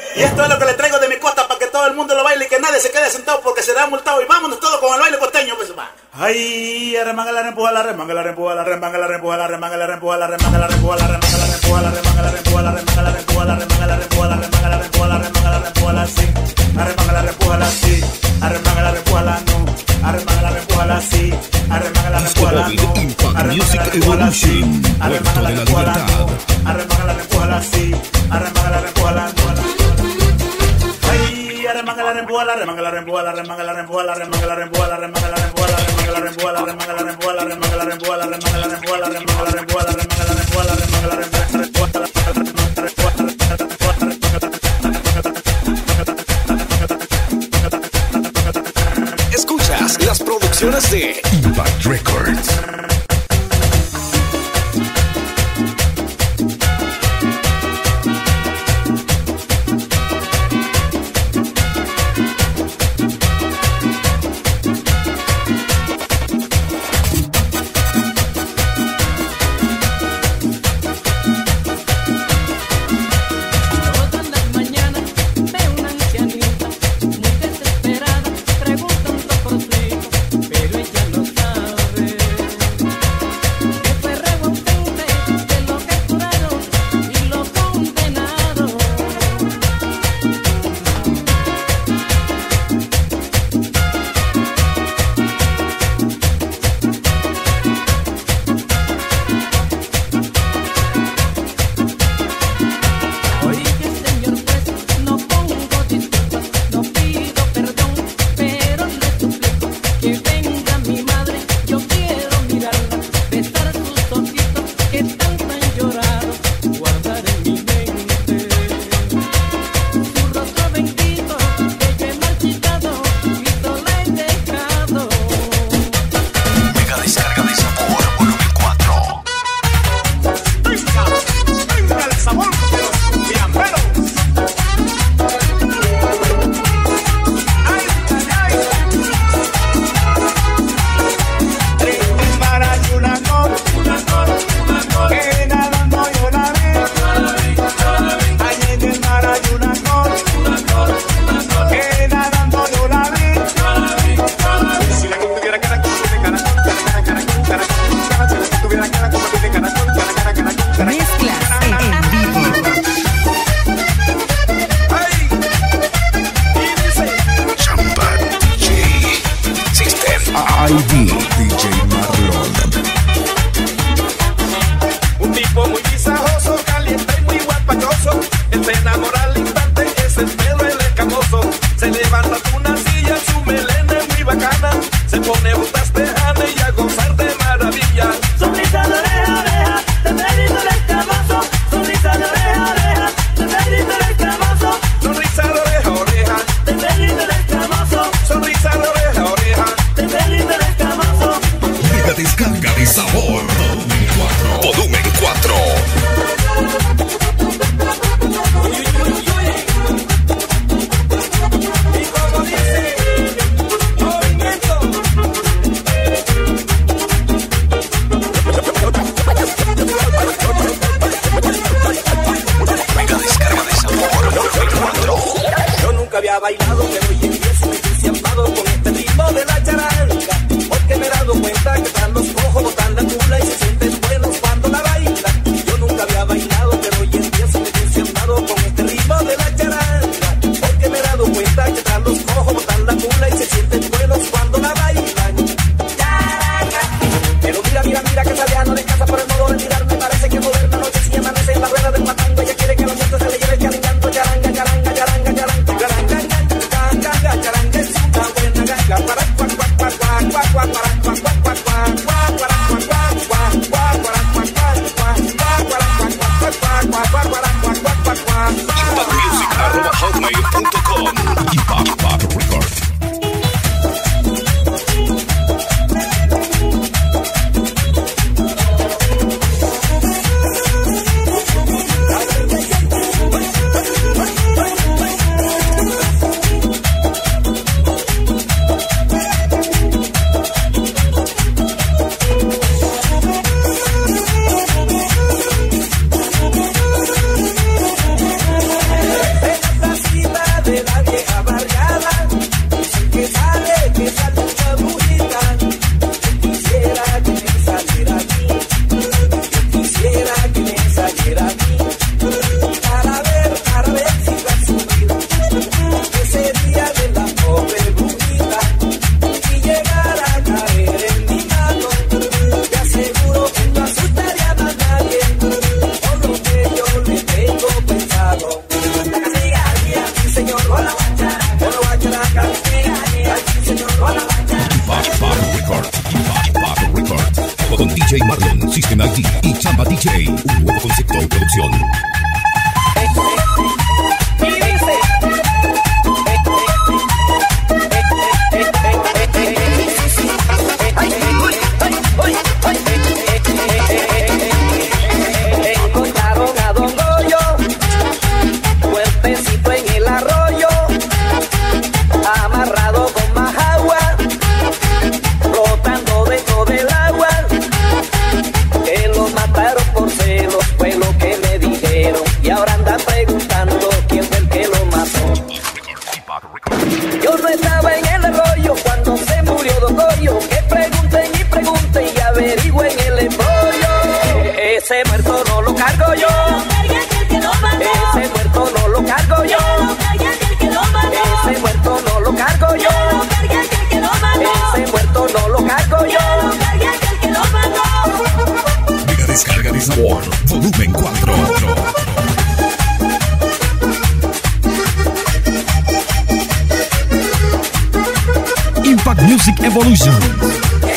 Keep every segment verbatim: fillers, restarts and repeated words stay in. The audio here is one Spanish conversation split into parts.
Y esto es lo que le traigo de mi costa para que todo el mundo lo baile y que nadie se quede sentado porque será multado. Y vámonos todos con el baile costeño, pues va. Ay, arremanga la rempuja, la remanga la rempuja, la remanga la rempuja, la remanga la rempuja, la remanga la rempuja, la remanga la rempuja, la remanga la rempuja, la remanga la rempuja, la remanga la rempuja, la remanga la rempuja, la remanga la rempuja, la sí. Arremanga la rempuja, la sí. Arremanga la rempuja, la no. Arremanga la rempuja, la sí. Arremanga la rempuja, la no. Arremanga la rempuja, la sí. Arremanga la rempuja, la no. Arremanga la rempuja, la sí. Arremanga la rempuja, la no. Ay, arremanga la rempuja, la remanga la rempuja, la remanga la rempuja, la remanga la rempuja, la remanga la rempuja, la remanga la rempuja, la remanga la rempuja, la remanga la rempuja, la remanga la rempuja, la remanga la rempuja, la remanga la rempuja, la remanga la rempuja, la remanga la rempuja. Escuchas las producciones de Impact Records. Charanga, charanga, charanga, charanga, charanga, charanga, charanga, charanga, J Marlon, System I D y Chamba D J. Un nuevo concepto de producción. Ese muerto no lo cargo yo. Ese muerto no lo cargo yo. Ese muerto no lo cargo yo. Ese muerto no lo cargo yo. Mega descarga de sabor, volumen cuatro. Impact Music Evolution.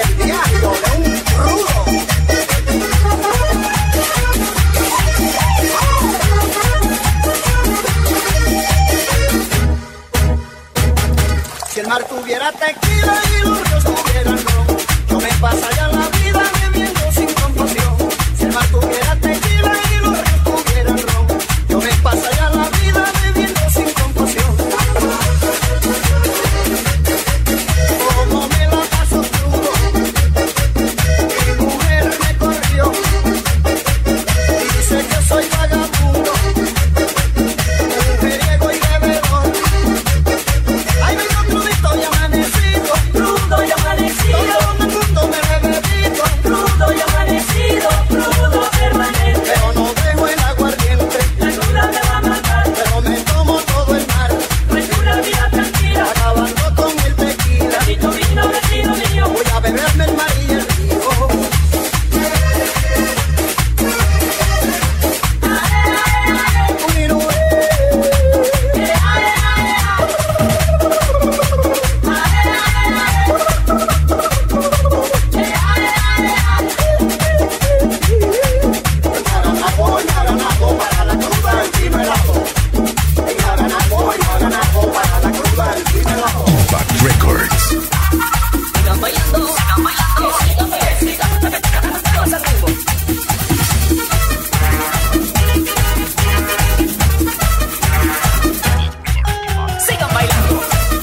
Si el mar tuviera tequila y los ríos tuvieran ron, yo me pasaría la vida bebiendo sin compasión. Si el mar tuviera tequila y los ríos tuvieran ron, yo me pasaría la vida bebiendo sin compasión. Como me la paso crudo, mi mujer me corrió y dice que soy vagabundo, mujeriego y bebedor. Ay, vengo crudito y amanecido, crudo y amanecido, todo me gusto me he bebido, crudo y amanecido, crudo permanente. Pero no dejo el aguardiente, la cruda me va a matar, pero me tomo todo el mar, no es una vida tranquila, acabando con el tequila. Vecino vino, vecino mío, voy a beberme el mar y el río. Impact Records. Sigan bailando, sigan bailando, sigan bailando, sigan bailando. Sigan bailando.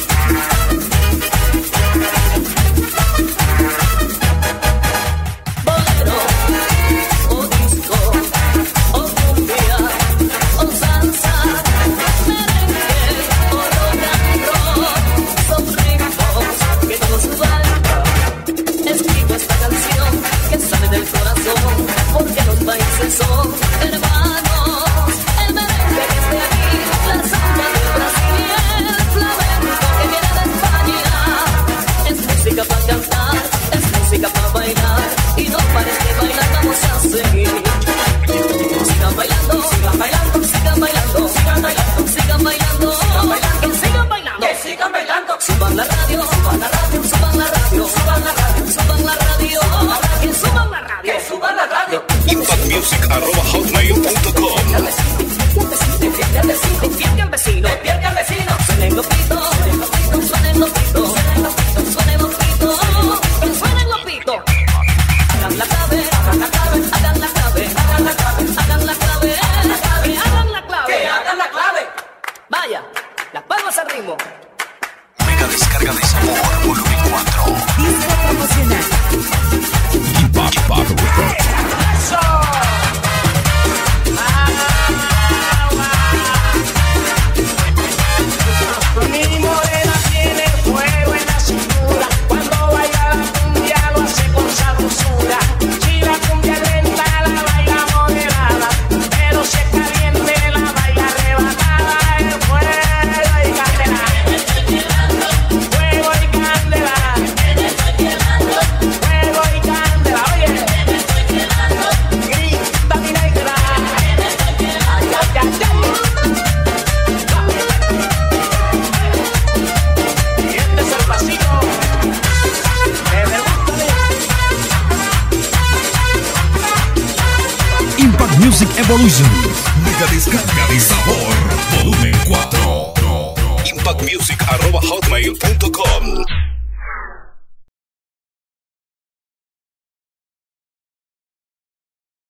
Bolero, o disco, o cumbia, o salsa, merengue, o rock and roll, son ritmos que todos suban. Escribo esta canción que sale del corazón, porque los países son hermanos. El merengue que es de aquí, la samba de Brasil y el flamenco que viene de España. Es música para cantar, es música para bailar, y no pares de bailar, vamos a seguir. Sigan bailando, sigan bailando, sigan bailando, sigan bailando, sigan bailando, sigan bailando, que sigan bailando, que sigan bailando. Suban la radio, suban la radio, suban la radio, suban la radio, suban la radio, que suban la radio, que suban la radio. Impact Music arroba hotmail punto com. Despierte al vecino, despierte al vecino, despierte al vecino. Suenen los pitos, suenen los pitos, suenen los pitos, suenen los pitos, suenen los pitos, suenen los pitos. Hagan la clave, hagan la clave, hagan la clave, hagan la clave, hagan la clave, hagan la clave, hagan la clave, que hagan la clave. Vaya, las palmas al ritmo. Mega descarga de sabor, volumen cuatro. Disco promocional. Impact, Impact Records. Mi morena tiene fuego en la cintura, cuando baila la cumbia lo hace con sabrosura. Si la cumbia es lenta la baila moderada, pero si es caliente la baila arrebatada. El fuego y candela, fuego y candela, fuego y candela, oye. Music Evolution. Mega descarga de sabor. Volumen cuatro. impact music arroba hotmail punto com.